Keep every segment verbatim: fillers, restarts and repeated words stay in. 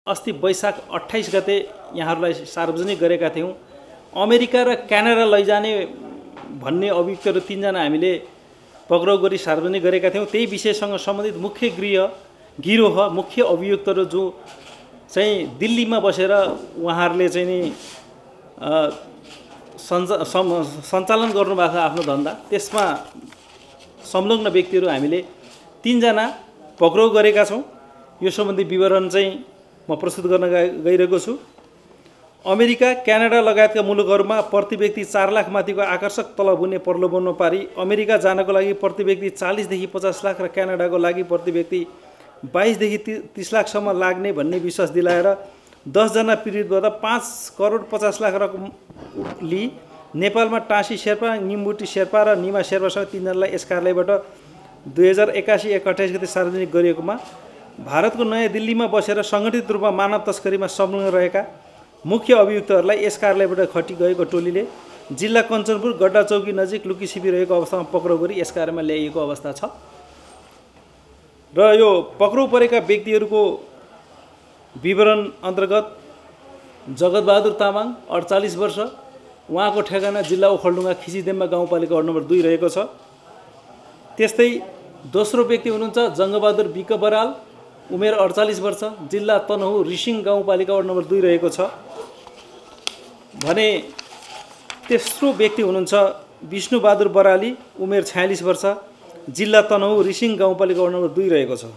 अस्ति वैशाख अट्ठाइस गते यहाँहरूलाई सार्वजनिक गरेका थियौँ। अमेरिका र क्यानाडा लैजाने भन्ने अभियुक्तहरू तीनजना हामीले पक्राउ गरी सार्वजनिक गरेका थियौँ। त्यही विषयसँग सम्बन्धित मुख्य गृह गिरोह मुख्य अभियुक्तहरू जो चाहिँ दिल्लीमा बसेर उहाँहरूले चाहिँ नि सञ्चालन गर्नुभएको छ आफ्नो धन्दा, त्यसमा संलग्न व्यक्तिहरू हामीले तीनजना पक्राउ गरेका छौँ। यो सम्बन्धी विवरण चाहिँ म प्रस्तुत गर्न गइरहेको छु। अमेरिका, क्यानाडा लगायतका मुलुकहरूमा प्रति व्यक्ति चार लाख माथिको आकर्षक तलब हुने प्रलोभनमा पारी अमेरिका जानको लागि प्रति व्यक्ति चालीसदेखि पचास लाख र क्यानाडाको लागि प्रति व्यक्ति बाइसदेखि तीस लाखसम्म लाग्ने भन्ने विश्वास दिलाएर दसजना पीडितबाट पाँच करोड पचास लाख रकम लिई नेपालमा टाँसी शेर्पा, निम्बुटी शेर्पा र निमा शेर्पासँग तीनजनालाई यस कार्यालयबाट दुई हजार एकासी एक अट्ठाइस गते सार्वजनिक गरिएकोमा भारतको नयाँ दिल्लीमा बसेर सङ्गठित रूपमा मानव तस्करीमा संलग्न रहेका मुख्य अभियुक्तहरूलाई यस कार्यालयबाट खटी गएको टोलीले जिल्ला कञ्चनपुर गड्डा चौकी नजिक लुकी छिपिरहेको अवस्थामा पक्राउ गरी यस कार्यमा ल्याइएको अवस्था छ। र यो पक्राउ परेका व्यक्तिहरूको विवरण अन्तर्गत जगतबहादुर तामाङ अडचालीस वर्ष, उहाँको ठेगाना जिल्ला ओखलढुङ्गा खिचिदेम्बा गाउँपालिका वार्ड नम्बर दुई रहेको छ। त्यस्तै दोस्रो व्यक्ति हुनुहुन्छ जङ्गबहादुर बिक बराल, उमेर अडचालीस वर्ष, जिल्ला तनहुँ रिसिङ गाउँपालिका वार्ड नम्बर दुई रहेको छ। भने तेस्रो व्यक्ति हुनुहुन्छ विष्णुबहादुर बराली, उमेर छयालिस वर्ष, जिल्ला तनहुँ रिसिङ गाउँपालिका वार्ड नम्बर दुई रहेको छ।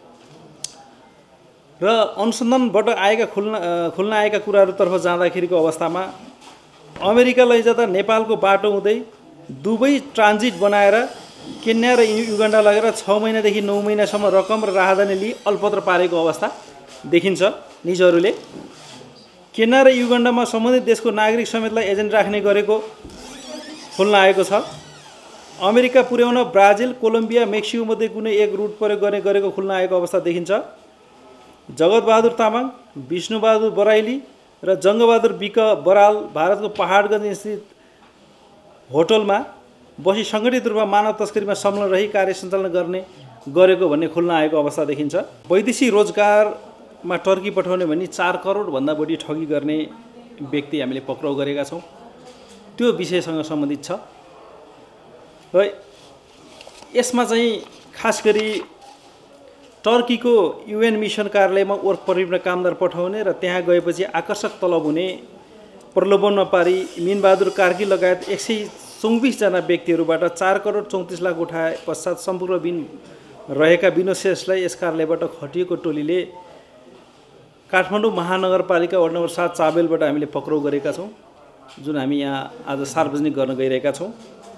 र अनुसन्धानबाट आएका खुल्न खुल्न आएका कुराहरूतर्फ जाँदाखेरिको अवस्थामा अमेरिका लैजाँदा नेपालको बाटो हुँदै दुबई ट्रान्जिट बनाएर केन्या र युगान्डा लगेर छ महिनादेखि नौ महिनासम्म रकम र राहदानी लिई अल्पत्र पारेको अवस्था देखिन्छ। निजहरूले केन्या र युगान्डामा सम्बन्धित देशको नागरिक समेतलाई एजेन्ट राख्ने गरेको खुल्न आएको छ। अमेरिका पुर्याउन ब्राजिल, कोलम्बिया, मेक्सिको मध्ये कुनै एक रुट प्रयोग गर्ने गरेको खुल्न आएको अवस्था देखिन्छ। जगतबहादुर तामाङ, विष्णुबहादुर बराइली र जङ्गबहादुर बिक बराल भारतको पहाडगञ्ज स्थित होटलमा बसी सङ्गठित रूपमा मानव तस्करीमा संलग्न रही कार्य सञ्चालन गर्ने गरेको भन्ने खुल्न आएको अवस्था देखिन्छ। वैदेशिक रोजगारमा टर्की पठाउने भनी चार करोडभन्दा बढी ठगी गर्ने व्यक्ति हामीले पक्राउ गरेका छौँ। त्यो विषयसँग सम्बन्धित छ। र यसमा चाहिँ खास गरी टर्कीको युएन मिसन कार्यालयमा वर्क परमिटमा कामदार पठाउने र त्यहाँ गएपछि आकर्षक तलब हुने प्रलोभनमा पारी मिनबहादुर कार्की लगायत एक सय चौबिसजना व्यक्तिहरूबाट चार करोड चौतिस लाख उठाए पश्चात सम्पूर्ण बिन रहेका विनोद श्रेष्ठलाई यस कार्यालयबाट खटिएको टोलीले काठमाडौँ महानगरपालिका वार्ड नम्बर सात चाबेलबाट हामीले पक्राउ गरेका छौँ, जुन हामी यहाँ आज सार्वजनिक गर्न गइरहेका छौँ।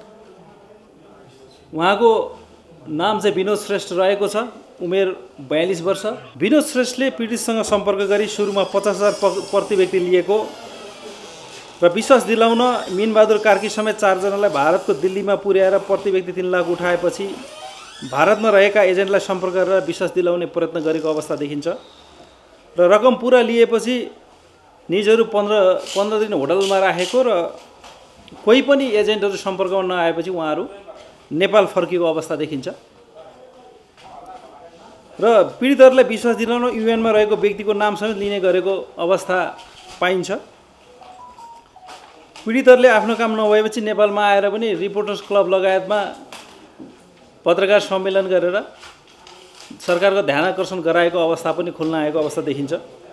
उहाँको नाम चाहिँ विनोद श्रेष्ठ रहेको छ, उमेर बयालिस वर्ष। विनोद श्रेष्ठले पीडितसँग सम्पर्क गरी सुरुमा पचास हजार प्रति व्यक्ति लिएको र विश्वास दिलाउन मिनबहादुर कार्की समेत चारजनालाई भारतको दिल्लीमा पुर्याएर प्रति व्यक्ति तीन लाख उठाएपछि भारतमा रहेका एजेन्टलाई सम्पर्क गरेर विश्वास दिलाउने प्रयत्न गरेको अवस्था देखिन्छ। र रकम पुरा लिएपछि निजहरू पन्ध्र पन्ध्र दिन होटलमा राखेको र कोही पनि एजेन्टहरू सम्पर्कमा नआएपछि उहाँहरू नेपाल फर्किएको अवस्था देखिन्छ। र पीडितहरूलाई विश्वास दिलाउन युएनमा रहेको व्यक्तिको नाम समेत लिने गरेको अवस्था पाइन्छ। पीडितहरूले आफ्नो काम नभएपछि नेपालमा आएर पनि रिपोर्टर्स क्लब लगायतमा पत्रकार सम्मेलन गरेर सरकारको ध्यान आकर्षण गराएको अवस्था पनि खुल्न आएको अवस्था देखिन्छ।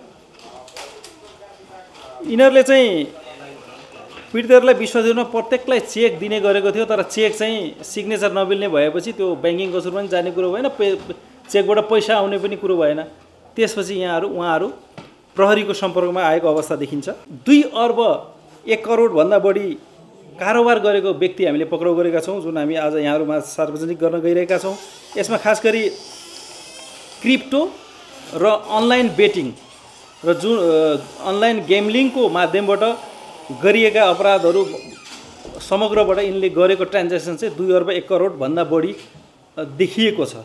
यिनीहरूले चाहिँ पीडितहरूलाई विश्वास दिलाउन प्रत्येकलाई चेक दिने गरेको थियो, तर चेक चाहिँ सिग्नेचर नमिल्ने भएपछि त्यो ब्याङ्किङ कसुर पनि जाने कुरो भएन, चेकबाट पैसा आउने पनि कुरो भएन। त्यसपछि यहाँहरू उहाँहरू प्रहरीको सम्पर्कमा आएको अवस्था देखिन्छ। दुई अर्ब एक करोडभन्दा बढी कारोबार गरेको व्यक्ति हामीले पक्राउ गरेका छौँ, जुन हामी आज यहाँहरूमा सार्वजनिक गर्न गइरहेका छौँ। यसमा खास गरी क्रिप्टो र अनलाइन बेटिङ र जुन अनलाइन गेमलिङको माध्यमबाट गरिएका अपराधहरू समग्रबाट यिनले गरेको ट्रान्ज्याक्सन चाहिँ दुई अर्ब एक करोडभन्दा बढी देखिएको छ।